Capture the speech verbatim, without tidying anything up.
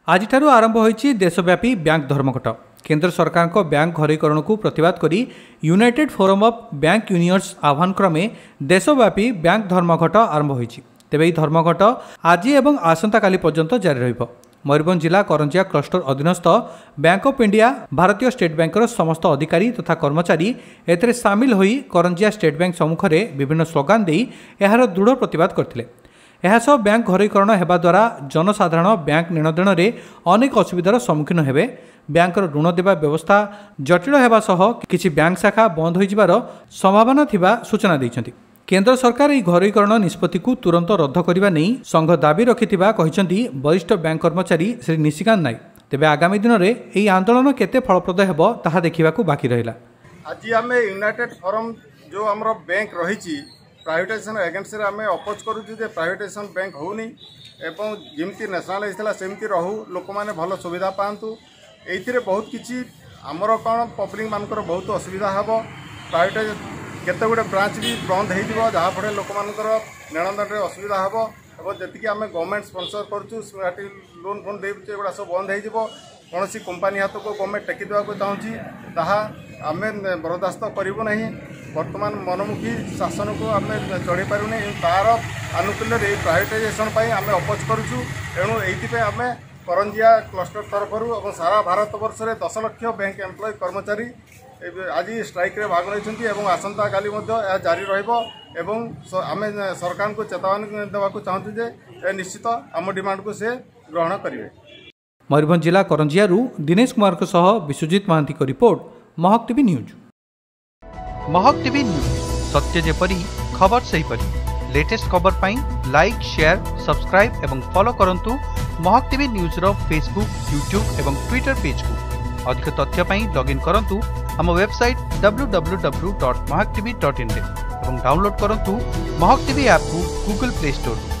आज आरंभ होईछि देशव्यापी बैंक धर्मघट। केंद्र सरकार को बैंक घरोईकरण को प्रतिवाद करी united forum of bank unions आह्वान क्रमे देशव्यापी बैंक धर्मघट आरंभ होईछि। तेबे यह धर्मघट आज एवं आसंता काली पर्यंत जारी रहिब। मयूरभंज जिला करंजिया क्लस्टर अधीनस्थ बैंक ऑफ इंडिया भारतीय स्टेट बैंकर समस्त अधिकारी तथा कर्मचारी एथरे सामिल होई करंजिया स्टेट बैंक सम्मुख में विभिन्न स्लोगान देई एहार दृढ़ प्रतिवाद करथिले। एहासह बैंक घरोईकरण हेबा द्वारा जनसाधारण बैंक नेणदेण में अनेक असुविधार सम्मुखीन हेबे। बैंकर ऋण देवा व्यवस्था जटिल हेबा सह किछि बैंक शाखा बंद हो जिबार संभावना थिबा सूचना दैछन्ति। केंद्र सरकार यह घरोईकरण निष्पत्ति को तुरंत रद्द करने नहीं संघ दाबी रखिथिबा कहिसन्ति वरिष्ठ बैंक कर्मचारी श्री निशिकांत नायक। तेबे आगामी दिन में यह आंदोलन केते फलप्रद हेबो ताहा देखिबाकू बाकी रहिला। आज आम यूनाइटेड फोरम जो आमर बैंक रही प्राइवेटाइजेशन एगेन्स्ट रे आम अपोज करूँ जे प्राइवेटाइजेशन बैंक होनी एवं जमती नेशनलाइज था सेमती रहू लोक मैंने भल सुविधा पातु। ये बहुत किसी आमर कौन पब्लिक मानकर बहुत असुविधा हे। प्राइवेटाइज केते गुड़े ब्रांच भी बंद हो जहाँफल लोक मानकर नेणदेन असुविधा हे। और जी आम गवर्नमेंट स्पॉन्सर करुँ लोन फोन दे गुड़ा सब बंद हो कौन कंपानी हाथ को गवर्नमेंट टेकी देवाक चाहूँगी ताहा आम बरदास्त करूँ ना। वर्तमान मनमुखी शासन को आम चढ़ी पारूनी तार आनुकूल्य प्राइवेटाइजेशन आम अपोज करुँ। एणु ये आम करंजिया क्लस्टर तरफ और सारा भारत वर्ष में दस लक्ष बैंक एम्प्लॉय कर्मचारी आज स्ट्राइक रे भाग नहीं आसंता काली जारी रही। आम सरकार को चेतावनी देवाक चाहूँ जे निश्चित आम डिमांड को से ग्रहण करेंगे। मयूरभंज जिला करंजियारू दिनेश कुमार को सह विश्वजीत महांती को report Mahak TV news. Mahak TV news सत्य जेपरी खबर सही परी लेटेस्ट खबर पाई लाइक शेयर सब्सक्राइब एवं फॉलो करंतु महक टीवी न्यूज रो फेसबुक यूट्यूब एवं ट्विटर पेज को। अधिक तथ्य पाई लॉगिन करंतु हम website W W W dot Mahak TV dot in एवं डाउनलोड करंतु महक टीवी ऐप को गूगल प्ले स्टोर।